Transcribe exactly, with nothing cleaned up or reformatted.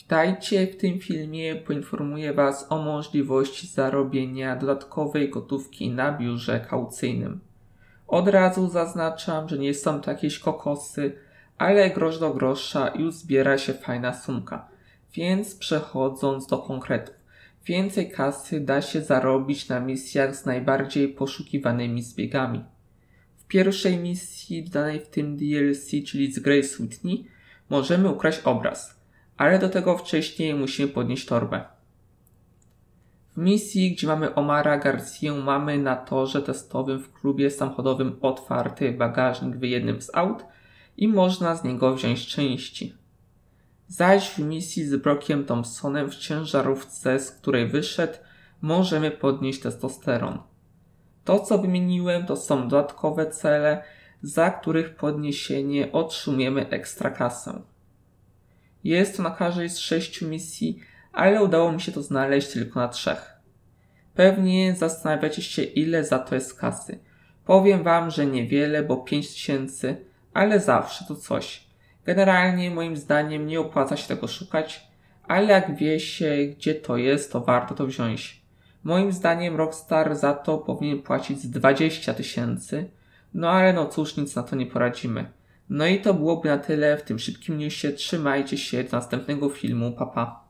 Witajcie, w tym filmie poinformuję Was o możliwości zarobienia dodatkowej gotówki na biurze kaucyjnym. Od razu zaznaczam, że nie są to jakieś kokosy, ale grosz do grosza już zbiera się fajna sumka. Więc przechodząc do konkretów, więcej kasy da się zarobić na misjach z najbardziej poszukiwanymi zbiegami. W pierwszej misji dodanej w tym D L C, czyli z Grace Whitney, możemy ukraść obraz. Ale do tego wcześniej musimy podnieść torbę. W misji, gdzie mamy Omara Garcję, mamy na torze testowym w klubie samochodowym otwarty bagażnik w jednym z aut i można z niego wziąć części. Zaś w misji z Brockiem Thompsonem w ciężarówce, z której wyszedł, możemy podnieść testosteron. To, co wymieniłem, to są dodatkowe cele, za których podniesienie otrzymujemy ekstra kasę. Jest to na każdej z sześciu misji, ale udało mi się to znaleźć tylko na trzech. Pewnie zastanawiacie się, ile za to jest kasy. Powiem Wam, że niewiele, bo pięć tysięcy, ale zawsze to coś. Generalnie moim zdaniem nie opłaca się tego szukać, ale jak wie się, gdzie to jest, to warto to wziąć. Moim zdaniem Rockstar za to powinien płacić z dwadzieścia tysięcy, no ale no cóż, nic na to nie poradzimy. No i to byłoby na tyle w tym szybkim newsie. Trzymajcie się do następnego filmu. Pa, pa.